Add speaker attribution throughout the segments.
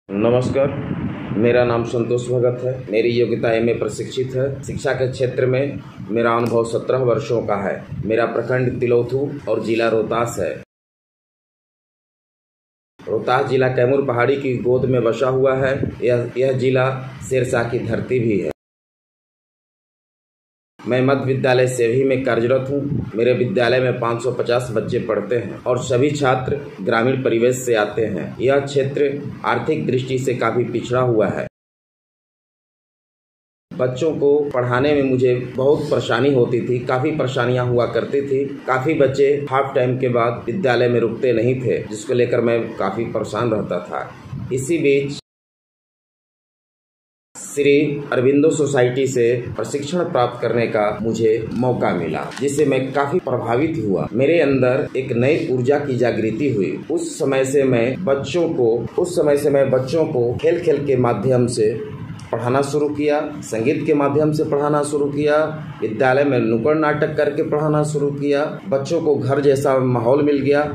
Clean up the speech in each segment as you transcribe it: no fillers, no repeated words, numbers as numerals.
Speaker 1: नमस्कार, मेरा नाम संतोष भगत है। मेरी योग्यता एमए प्रशिक्षित है। शिक्षा के क्षेत्र में मेरा अनुभव 17 वर्षों का है। मेरा प्रखंड तिलौथू और जिला रोहतास है। रोहतास जिला कैमूर पहाड़ी की गोद में बसा हुआ है। यह जिला शेरशाह की धरती भी है। मैं मध्य विद्यालय सेवही में कार्यरत हूँ। मेरे विद्यालय में 550 बच्चे पढ़ते हैं और सभी छात्र ग्रामीण परिवेश से आते हैं। यह क्षेत्र आर्थिक दृष्टि से काफी पिछड़ा हुआ है। बच्चों को पढ़ाने में मुझे बहुत परेशानी होती थी। काफ़ी परेशानियां हुआ करती थी। काफ़ी बच्चे हाफ टाइम के बाद विद्यालय में रुकते नहीं थे, जिसको लेकर मैं काफ़ी परेशान रहता था। इसी बीच श्री अरविंदो सोसाइटी से प्रशिक्षण प्राप्त करने का मुझे मौका मिला, जिससे मैं काफी प्रभावित हुआ। मेरे अंदर एक नई ऊर्जा की जागृति हुई। उस समय से मैं बच्चों को खेल खेल के माध्यम से पढ़ाना शुरू किया, संगीत के माध्यम से पढ़ाना शुरू किया, विद्यालय में नुक्कड़ नाटक करके पढ़ाना शुरू किया। बच्चों को घर जैसा माहौल मिल गया।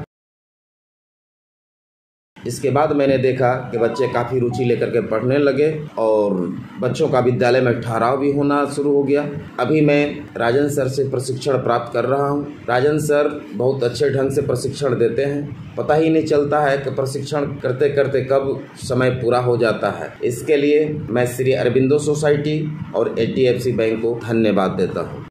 Speaker 1: इसके बाद मैंने देखा कि बच्चे काफ़ी रुचि लेकर के पढ़ने लगे और बच्चों का विद्यालय में ठहराव भी होना शुरू हो गया। अभी मैं राजन सर से प्रशिक्षण प्राप्त कर रहा हूं। राजन सर बहुत अच्छे ढंग से प्रशिक्षण देते हैं। पता ही नहीं चलता है कि प्रशिक्षण करते करते कब समय पूरा हो जाता है। इसके लिए मैं श्री अरविंदो सोसाइटी और HDFC बैंक को धन्यवाद देता हूँ।